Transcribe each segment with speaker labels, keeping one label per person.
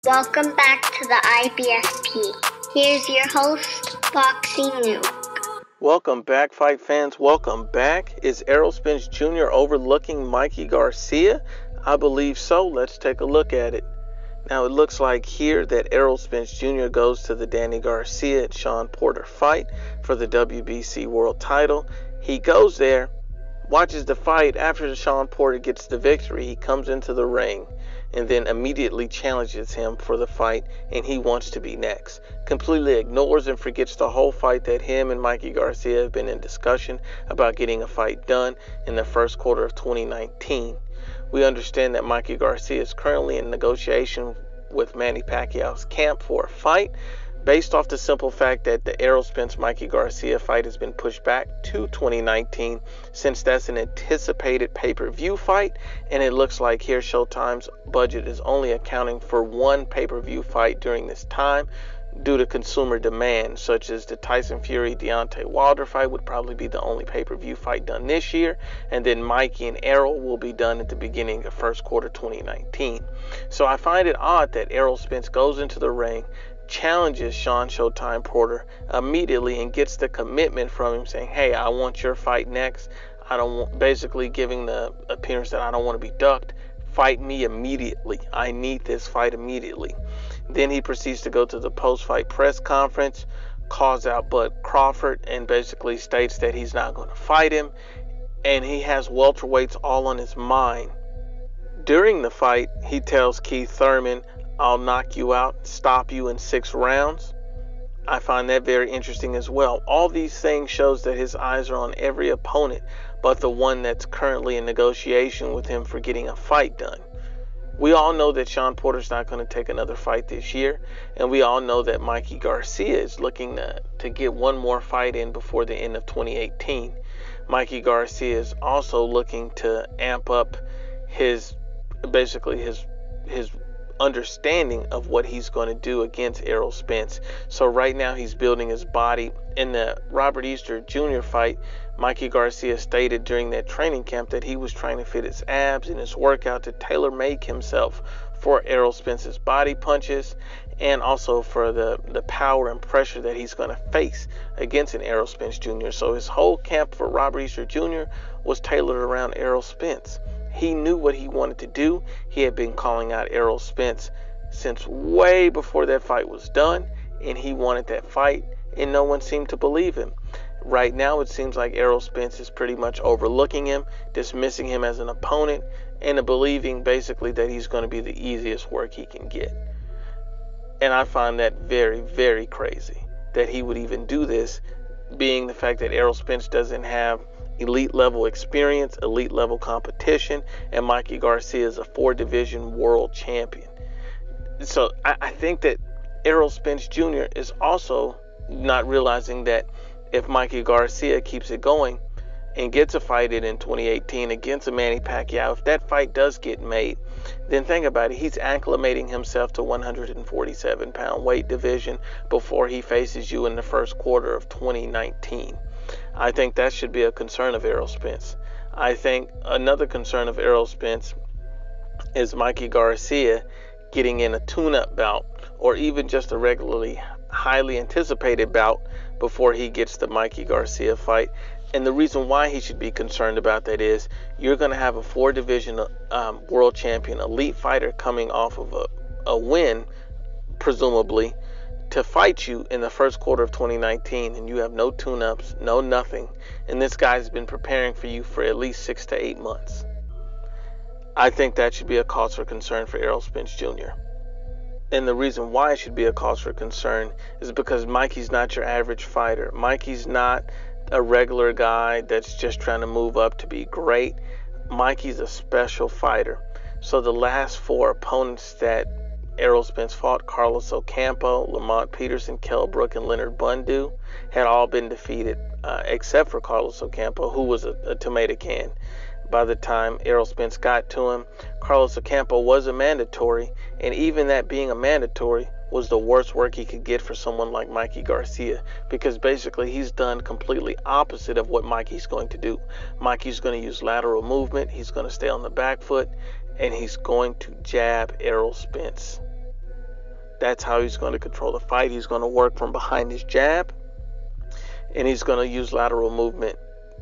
Speaker 1: Welcome back to the IBFP. Here's your host, Boxing Nuke.
Speaker 2: Welcome back, fight fans. Welcome back. Is Errol Spence Jr. overlooking Mikey Garcia? I believe so. Let's take a look at it. Now, it looks like here that Errol Spence Jr. goes to the Danny Garcia and Shawn Porter fight for the WBC world title. He goes there, watches the fight. After Shawn Porter gets the victory, he comes into the ring and then immediately challenges him for the fight, and he wants to be next. Completely ignores and forgets the whole fight that him and Mikey Garcia have been in discussion about getting a fight done in the first quarter of 2019. We understand that Mikey Garcia is currently in negotiation with Manny Pacquiao's camp for a fight, based off the simple fact that the Errol Spence-Mikey Garcia fight has been pushed back to 2019, since that's an anticipated pay-per-view fight, and it looks like here Showtime's budget is only accounting for one pay-per-view fight during this time, due to consumer demand, such as the Tyson Fury-Deontay Wilder fight would probably be the only pay-per-view fight done this year, and then Mikey and Errol will be done at the beginning of first quarter 2019. So I find it odd that Errol Spence goes into the ring, challenges Shawn Showtime Porter immediately, and gets the commitment from him saying, hey, I want your fight next. I don't want, basically giving the appearance that I don't want to be ducked. Fight me immediately. I need this fight immediately. Then he proceeds to go to the post-fight press conference, calls out Bud Crawford, and basically states that he's not going to fight him, and he has welterweights all on his mind. During the fight, he tells Keith Thurman, I'll knock you out, stop you in 6 rounds. I find that very interesting as well. All these things shows that his eyes are on every opponent but the one that's currently in negotiation with him for getting a fight done. We all know that Shawn Porter's not going to take another fight this year, and we all know that Mikey Garcia is looking to get one more fight in before the end of 2018. Mikey Garcia is also looking to amp up his understanding of what he's going to do against Errol Spence. So right now he's building his body. In the Robert Easter Jr. fight, Mikey Garcia stated during that training camp that he was trying to fit his abs in his workout to tailor-make himself for Errol Spence's body punches, and also for the power and pressure that he's going to face against an Errol Spence Jr. So his whole camp for Robert Easter Jr. was tailored around Errol Spence. He knew what he wanted to do. He had been calling out Errol Spence since way before that fight was done, and he wanted that fight, and no one seemed to believe him. Right now, it seems like Errol Spence is pretty much overlooking him, dismissing him as an opponent, and believing basically that he's going to be the easiest work he can get. And I find that very, very crazy that he would even do this, being the fact that Errol Spence doesn't have elite level experience, elite level competition, and Mikey Garcia is a 4-division world champion. So I think that Errol Spence Jr. is also not realizing that if Mikey Garcia keeps it going and gets a fight in 2018 against a Manny Pacquiao, if that fight does get made, then think about it. He's acclimating himself to 147-pound weight division before he faces you in the first quarter of 2019. I think that should be a concern of Errol Spence. I think another concern of Errol Spence is Mikey Garcia getting in a tune-up bout, or even just a regularly highly anticipated bout before he gets the Mikey Garcia fight. And the reason why he should be concerned about that is you're going to have a 4-division world champion, elite fighter coming off of a win, presumably, to fight you in the first quarter of 2019, and you have no tune-ups, no nothing, and this guy's been preparing for you for at least 6 to 8 months. I think that should be a cause for concern for Errol Spence Jr. And the reason why it should be a cause for concern is because Mikey's not your average fighter. Mikey's not a regular guy that's just trying to move up to be great. Mikey's a special fighter. So the last 4 opponents that Errol Spence fought, Carlos Ocampo, Lamont Peterson, Kell Brook, and Leonard Bundu, had all been defeated, except for Carlos Ocampo, who was a tomato can. By the time Errol Spence got to him, Carlos Ocampo was a mandatory, and even that being a mandatory was the worst work he could get for someone like Mikey Garcia, because basically he's done completely opposite of what Mikey's going to do. Mikey's going to use lateral movement, he's going to stay on the back foot, and he's going to jab Errol Spence. That's how he's going to control the fight. He's going to work from behind his jab, and he's going to use lateral movement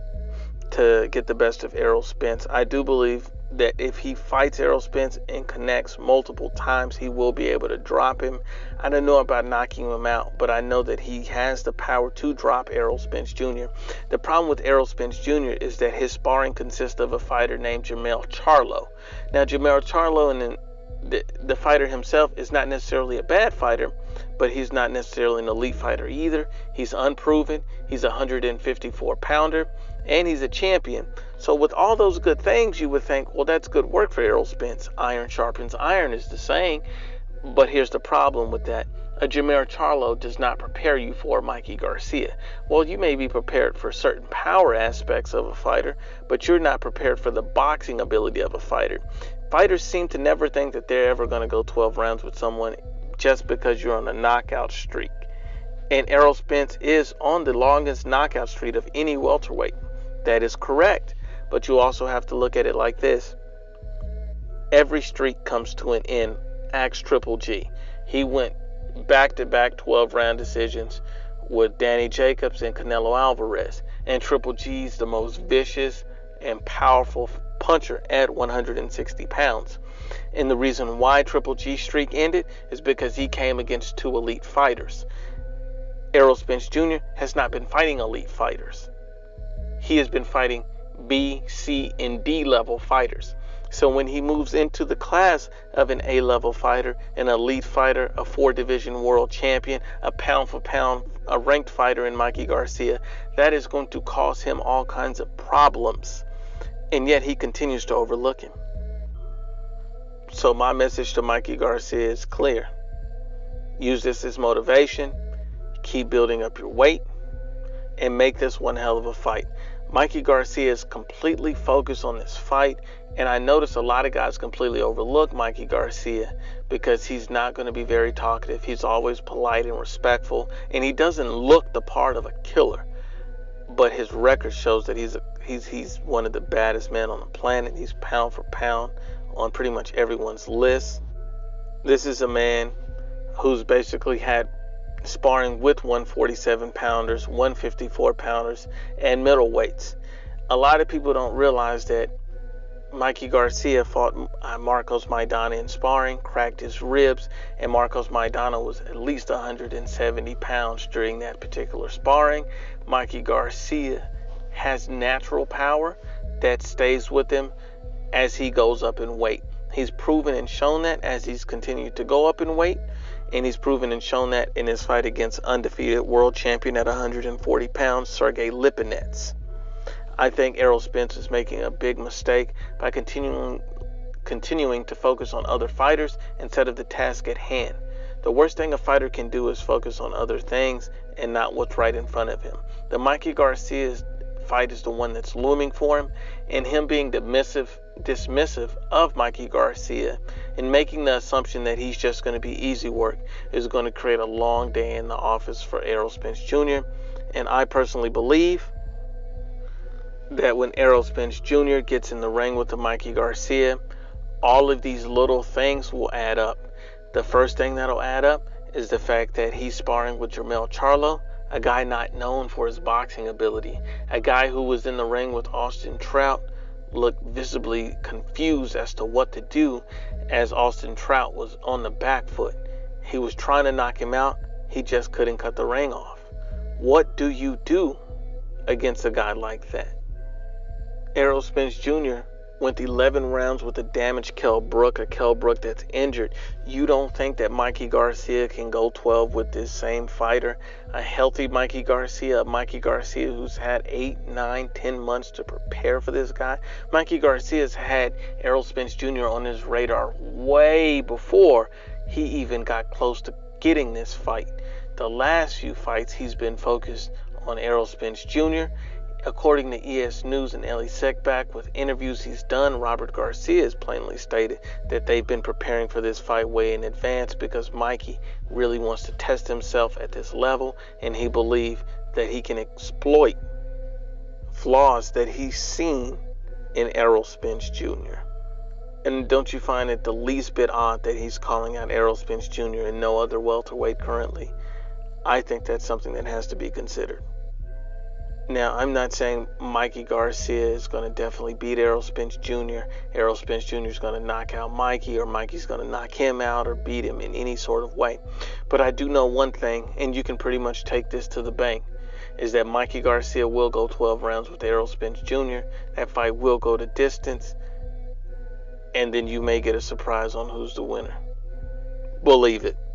Speaker 2: to get the best of Errol Spence. I do believe that if he fights Errol Spence and connects multiple times, he will be able to drop him. I don't know about knocking him out, but I know that he has the power to drop Errol Spence Jr. The problem with Errol Spence Jr. is that his sparring consists of a fighter named Jermell Charlo. Now, Jermell Charlo and the fighter himself is not necessarily a bad fighter, but he's not necessarily an elite fighter either. He's unproven. He's a 154-pounder, and he's a champion. So with all those good things, you would think, well, that's good work for Errol Spence. Iron sharpens iron is the saying. But here's the problem with that. A Jermell Charlo does not prepare you for Mikey Garcia. Well, you may be prepared for certain power aspects of a fighter, but you're not prepared for the boxing ability of a fighter. Fighters seem to never think that they're ever going to go 12 rounds with someone just because you're on a knockout streak. And Errol Spence is on the longest knockout streak of any welterweight. That is correct. But you also have to look at it like this. Every streak comes to an end. Ask Triple G. He went back-to-back 12-round decisions with Danny Jacobs and Canelo Alvarez. And Triple G's the most vicious and powerful puncher at 160 pounds. And the reason why Triple G's streak ended is because he came against two elite fighters. Errol Spence Jr. has not been fighting elite fighters. He has been fighting B, C, and D level fighters. So when he moves into the class of an A-level fighter, an elite fighter, a 4-division world champion, a pound for pound, a ranked fighter in Mikey Garcia, that is going to cause him all kinds of problems. And yet he continues to overlook him. So my message to Mikey Garcia is clear. Use this as motivation. Keep building up your weight and make this one hell of a fight. Mikey Garcia is completely focused on this fight, and I notice a lot of guys completely overlook Mikey Garcia because he's not going to be very talkative. He's always polite and respectful, and he doesn't look the part of a killer. But his record shows that he's one of the baddest men on the planet. He's pound for pound on pretty much everyone's list. This is a man who's basically had sparring with 147 pounders, 154 pounders, and middleweights. A lot of people don't realize that Mikey Garcia fought Marcos Maidana in sparring, cracked his ribs, and Marcos Maidana was at least 170 pounds during that particular sparring. Mikey Garcia has natural power that stays with him as he goes up in weight. He's proven and shown that as he's continued to go up in weight. And he's proven and shown that in his fight against undefeated world champion at 140 pounds, Sergey Lipinets. I think Errol Spence is making a big mistake by continuing to focus on other fighters instead of the task at hand. The worst thing a fighter can do is focus on other things and not what's right in front of him. The Mikey Garcia fight is the one that's looming for him, and him being dismissive of Mikey Garcia and making the assumption that he's just going to be easy work is going to create a long day in the office for Errol Spence Jr. And I personally believe that when Errol Spence Jr. gets in the ring with the Mikey Garcia, all of these little things will add up. The first thing that'll add up is the fact that he's sparring with Jermell Charlo, a guy not known for his boxing ability, a guy who was in the ring with Austin Trout, looked visibly confused as to what to do as Austin Trout was on the back foot. He was trying to knock him out. He just couldn't cut the ring off. What do you do against a guy like that? Errol Spence Jr. went 11 rounds with a damaged Kell Brook, a Kell Brook that's injured. You don't think that Mikey Garcia can go 12 with this same fighter? A healthy Mikey Garcia, a Mikey Garcia who's had 8, 9, 10 months to prepare for this guy. Mikey Garcia's had Errol Spence Jr. on his radar way before he even got close to getting this fight. The last few fights, he's been focused on Errol Spence Jr. According to ES News and Ellie Seckbach, with interviews he's done, Robert Garcia has plainly stated that they've been preparing for this fight way in advance because Mikey really wants to test himself at this level, and he believes that he can exploit flaws that he's seen in Errol Spence Jr. And don't you find it the least bit odd that he's calling out Errol Spence Jr. and no other welterweight currently? I think that's something that has to be considered. Now, I'm not saying Mikey Garcia is going to definitely beat Errol Spence Jr. Errol Spence Jr. is going to knock out Mikey, or Mikey's going to knock him out or beat him in any sort of way. But I do know one thing, and you can pretty much take this to the bank, is that Mikey Garcia will go 12 rounds with Errol Spence Jr. That fight will go to distance, and then you may get a surprise on who's the winner. We'll leave it.